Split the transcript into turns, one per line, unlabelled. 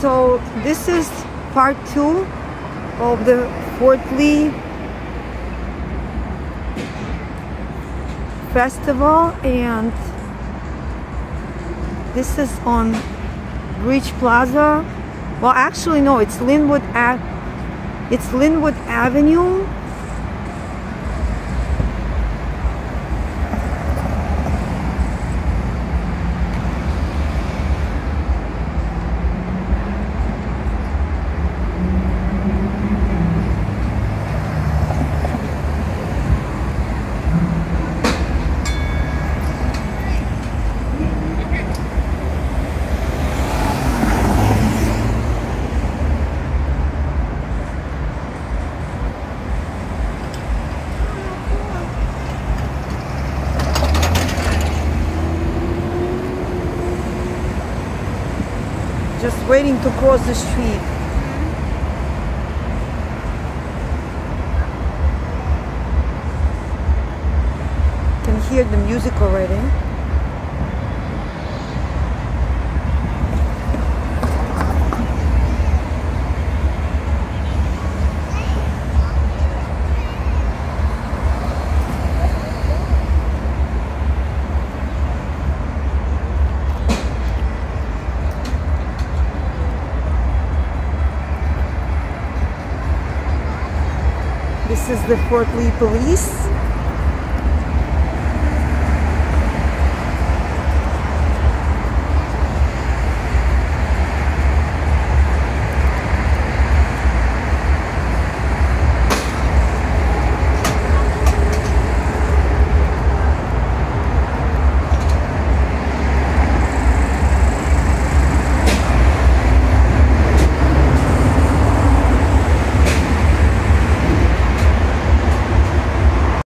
So this is part 2 of the Fort Lee Festival, and this is on Bridge Plaza. Well, actually no, it's Linwood Avenue. Just waiting to cross the street. Can hear the music already. This is the Fort Lee Police.